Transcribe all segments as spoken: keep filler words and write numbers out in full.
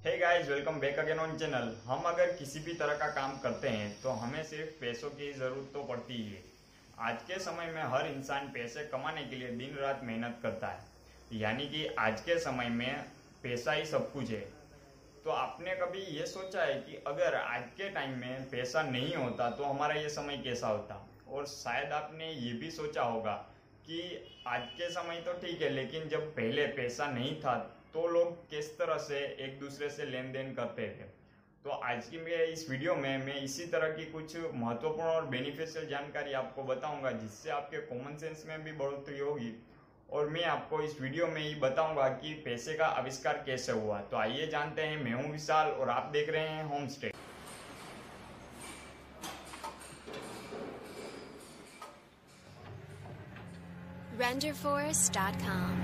Hey guys, welcome back again on channel. हम अगर किसी भी तरह का काम करते हैं तो हमें सिर्फ पैसों की ज़रूरत तो पड़ती ही है। आज के समय में हर इंसान पैसे कमाने के लिए दिन रात मेहनत करता है, यानी कि आज के समय में पैसा ही सब कुछ है। तो आपने कभी ये सोचा है कि अगर आज के टाइम में पैसा नहीं होता तो हमारा ये समय कैसा होता? और शायद आपने ये भी सोचा होगा कि आज के समय तो ठीक है, लेकिन जब पहले पैसा नहीं था तो लोग किस तरह से एक दूसरे से लेन देन करते थे। तो आज की मैं इस वीडियो में मैं इसी तरह की कुछ महत्वपूर्ण और बेनिफिशियल जानकारी आपको बताऊंगा, जिससे आपके कॉमन सेंस में भी बढ़ोतरी होगी। और मैं आपको इस वीडियो में ही बताऊंगा कि पैसे का आविष्कार कैसे हुआ। तो आइए जानते हैं। मैं हूं विशाल और आप देख रहे हैं homestead. render forest dot com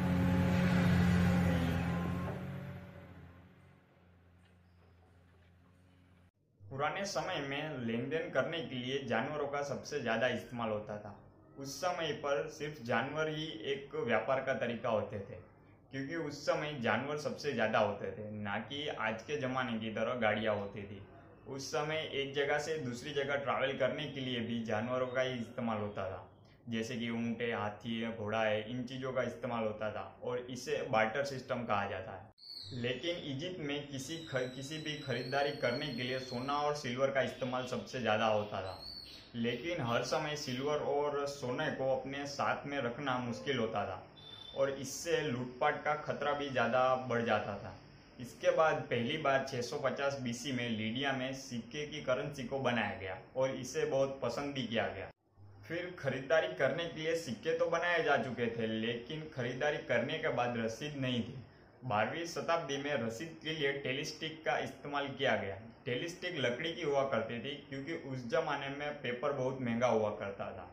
पुराने समय में लेन देन करने के लिए जानवरों का सबसे ज़्यादा इस्तेमाल होता था। उस समय पर सिर्फ जानवर ही एक व्यापार का तरीका होते थे, क्योंकि उस समय जानवर सबसे ज़्यादा होते थे, ना कि आज के ज़माने की तरह गाड़ियाँ होती थी। उस समय एक जगह से दूसरी जगह ट्रैवल करने के लिए भी जानवरों का ही इस्तेमाल होता था, जैसे कि ऊँट है, हाथी है, घोड़ा है, इन चीज़ों का इस्तेमाल होता था और इसे बार्टर सिस्टम कहा जाता है। लेकिन इजिप्ट में किसी खर, किसी भी खरीदारी करने के लिए सोना और सिल्वर का इस्तेमाल सबसे ज़्यादा होता था। लेकिन हर समय सिल्वर और सोने को अपने साथ में रखना मुश्किल होता था और इससे लूटपाट का खतरा भी ज़्यादा बढ़ जाता था। इसके बाद पहली बार छह सौ पचास बीसी में लीडिया में सिक्के की करेंसी को बनाया गया और इसे बहुत पसंद भी किया गया। फिर खरीदारी करने के लिए सिक्के तो बनाए जा चुके थे, लेकिन खरीदारी करने के बाद रसीद नहीं थी। बारहवीं शताब्दी में रसीद के लिए टेलीस्टिक का इस्तेमाल किया गया। टेलीस्टिक लकड़ी की हुआ करती थी, क्योंकि उस जमाने में पेपर बहुत महंगा हुआ करता था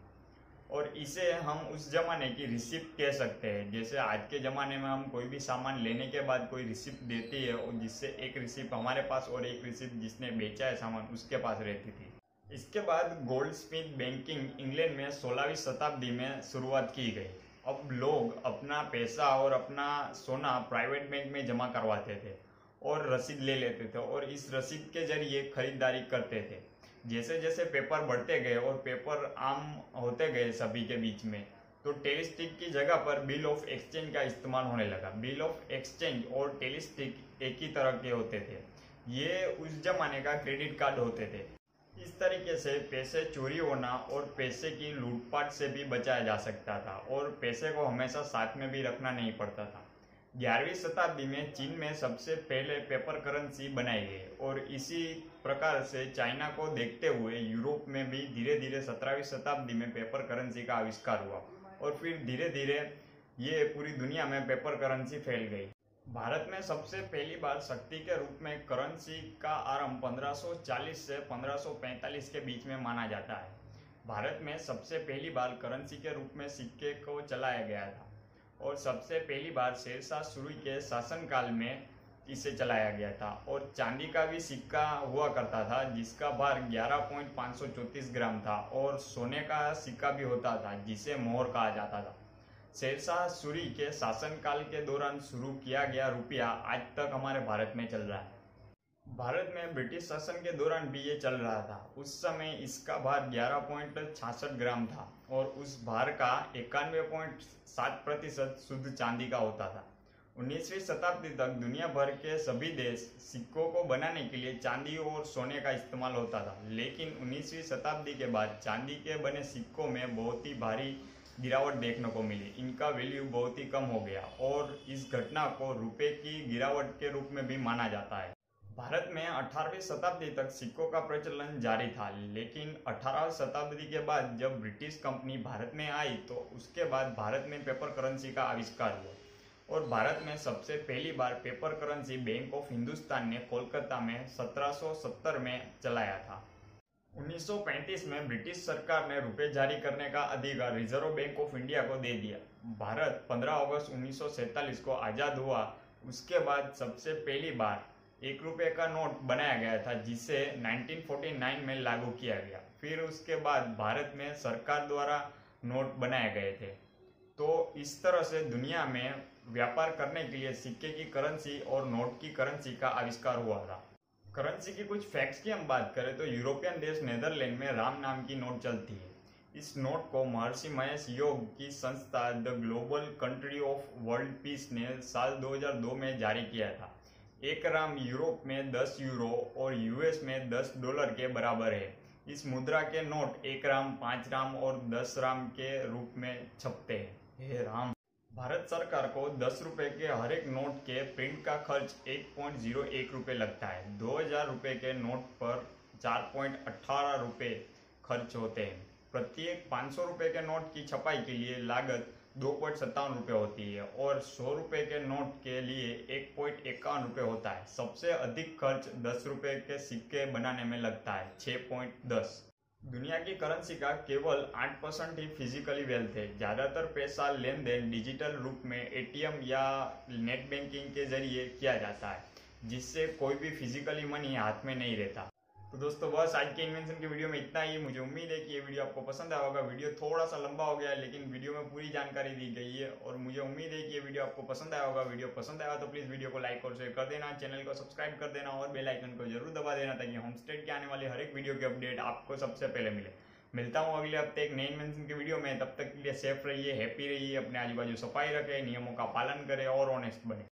और इसे हम उस जमाने की रिसिप्ट कह सकते हैं। जैसे आज के ज़माने में हम कोई भी सामान लेने के बाद कोई रिसिप्ट देती है और जिससे एक रिसिप्ट हमारे पास और एक रिसिप्ट जिसने बेचा है सामान उसके पास रहती थी। इसके बाद गोल्ड स्मिथ बैंकिंग इंग्लैंड में सोलहवीं शताब्दी में शुरुआत की गई। अब लोग अपना पैसा और अपना सोना प्राइवेट बैंक में जमा करवाते थे और रसीद ले लेते थे और इस रसीद के जरिए खरीदारी करते थे। जैसे जैसे पेपर बढ़ते गए और पेपर आम होते गए सभी के बीच में, तो टेलीस्टिक की जगह पर बिल ऑफ एक्सचेंज का इस्तेमाल होने लगा। बिल ऑफ एक्सचेंज और टेलीस्टिक एक ही तरह के होते थे। ये उस जमाने का क्रेडिट कार्ड होते थे। इस तरीके से पैसे चोरी होना और पैसे की लूटपाट से भी बचाया जा सकता था और पैसे को हमेशा साथ में भी रखना नहीं पड़ता था। ग्यारहवीं शताब्दी में चीन में सबसे पहले पेपर करेंसी बनाई गई और इसी प्रकार से चाइना को देखते हुए यूरोप में भी धीरे धीरे सत्रहवीं शताब्दी में पेपर करेंसी का आविष्कार हुआ और फिर धीरे धीरे ये पूरी दुनिया में पेपर करेंसी फैल गई। भारत में सबसे पहली बार शक्ति के रूप में करेंसी का आरंभ पंद्रह सौ चालीस से पंद्रह सौ पैंतालीस के बीच में माना जाता है। भारत में सबसे पहली बार करेंसी के रूप में सिक्के को चलाया गया था और सबसे पहली बार शेरशाह सूरी के शासनकाल में इसे चलाया गया था। और चांदी का भी सिक्का हुआ करता था जिसका भार ग्यारह पॉइंट पाँच सौ चौंतीस ग्राम था और सोने का सिक्का भी होता था जिसे मोहर कहा जाता था। शेरशाह सूरी के शासनकाल के दौरान शुरू किया गया रुपया आज तक हमारे भारत में चल रहा है। भारत में ब्रिटिश शासन के दौरान भी ये चल रहा था। उस समय इसका भार ग्यारह पॉइंट छियासठ ग्राम था और उस भार का इक्यानवे पॉइंट सात प्रतिशत शुद्ध चांदी का होता था। उन्नीसवीं शताब्दी तक दुनिया भर के सभी देश सिक्कों को बनाने के लिए चांदी और सोने का इस्तेमाल होता था, लेकिन उन्नीसवीं शताब्दी के बाद चांदी के बने सिक्कों में बहुत ही भारी गिरावट देखने को मिली। इनका वैल्यू बहुत ही कम हो गया और इस घटना को रुपए की गिरावट के रूप में भी माना जाता है। भारत में अठारहवीं शताब्दी तक सिक्कों का प्रचलन जारी था, लेकिन अठारहवीं शताब्दी के बाद जब ब्रिटिश कंपनी भारत में आई तो उसके बाद भारत में पेपर करेंसी का आविष्कार हुआ और भारत में सबसे पहली बार paper currency bank of Hindustan ने कोलकाता में सत्रह सौ सत्तर में चलाया था। उन्नीस सौ पैंतीस में ब्रिटिश सरकार ने रुपए जारी करने का अधिकार रिजर्व बैंक ऑफ इंडिया को दे दिया। भारत पंद्रह अगस्त उन्नीस सौ सैंतालीस को आज़ाद हुआ। उसके बाद सबसे पहली बार एक रुपये का नोट बनाया गया था जिसे उन्नीस सौ उनचास में लागू किया गया। फिर उसके बाद भारत में सरकार द्वारा नोट बनाए गए थे। तो इस तरह से दुनिया में व्यापार करने के लिए सिक्के की करेंसी और नोट की करेंसी का आविष्कार हुआ था। करेंसी की कुछ फैक्ट्स की हम बात करें तो यूरोपियन देश नेदरलैंड में राम नाम की नोट चलती है। इस नोट को महर्षि महेश योग की संस्था the global country of world peace ने साल दो हज़ार दो में जारी किया था। एक राम यूरोप में दस यूरो और यूएस में दस डॉलर के बराबर है। इस मुद्रा के नोट एक राम, पाँच राम और दस राम के रूप में छपते हैं। हे राम। भारत सरकार को दस रुपए के हर एक नोट के प्रिंट का खर्च एक पॉइंट ज़ीरो एक रुपये लगता है। दो हज़ार रुपये के नोट पर चार पॉइंट अठारह रुपये खर्च होते हैं। प्रत्येक पाँच सौ रुपये के नोट की छपाई के लिए लागत दो पॉइंट सत्तावन रुपये होती है और सौ रुपये के नोट के लिए एक पॉइंट इक्यावन रुपये होता है। सबसे अधिक खर्च दस रुपये के सिक्के बनाने में लगता है, छः पॉइंट दस। दुनिया की करेंसी का केवल आठ परसेंट ही फिजिकली वेल्थ है। ज़्यादातर पैसा लेन देन डिजिटल रूप में एटीएम या नेट बैंकिंग के जरिए किया जाता है, जिससे कोई भी फिजिकली मनी हाथ में नहीं रहता। तो दोस्तों बस आज के इन्वेंशन की वीडियो में इतना ही। मुझे उम्मीद है कि ये वीडियो आपको पसंद आया होगा। वीडियो थोड़ा सा लंबा हो गया है, लेकिन वीडियो में पूरी जानकारी दी गई है और मुझे उम्मीद है कि ये वीडियो आपको पसंद आया होगा। वीडियो पसंद आया तो प्लीज़ वीडियो को लाइक और शेयर कर देना, चैनल को सब्सक्राइब कर देना और बेल आइकन को जरूर दबा देना ताकि होमस्टेड के आने वाले हर एक वीडियो की अपडेट आपको सबसे पहले मिले। मिलता हूँ अगले हफ्ते एक नए इन्वेंशन की वीडियो में। तब तक के लिए सेफ रहिए, हैप्पी रहिए, अपने आजू बाजू सफाई रखें, नियमों का पालन करें और ऑनेस्ट बने।